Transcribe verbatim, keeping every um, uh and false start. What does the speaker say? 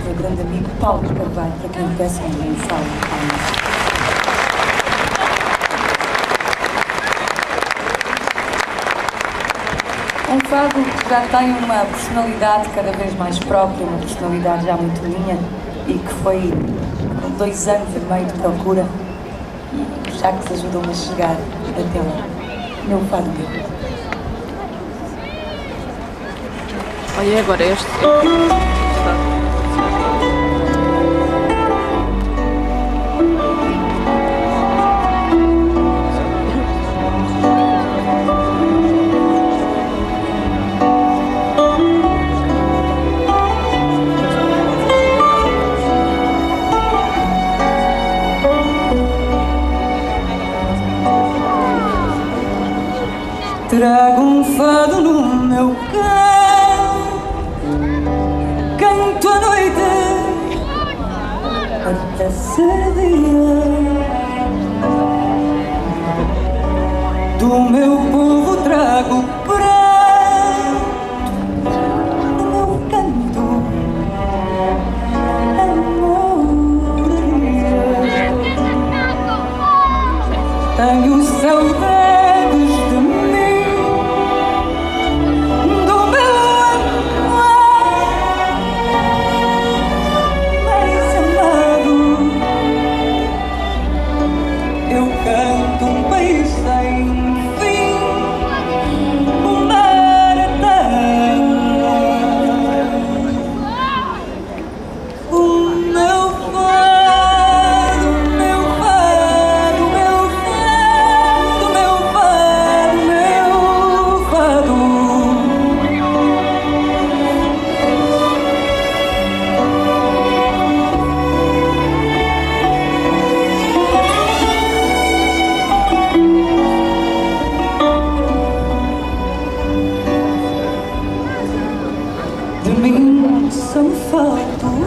meu grande amigo Paulo Carvalho, para quem peço um salve de palmas. Um fado que já tem uma personalidade cada vez mais própria, uma personalidade já muito minha, e que foi com dois anos e meio de procura, e já que se ajudou-me a chegar até lá. Meu fado meu. Olha, agora este. Trago um fado no meu carro, canto à noite até ser dia. Do meu povo trago pranto, do meu canto amor. Tenho saudades de mim, canto um país sem fim, o mar eterno. O meu fado, meu fado, meu fado, meu fado, meu fado. De mim só me falta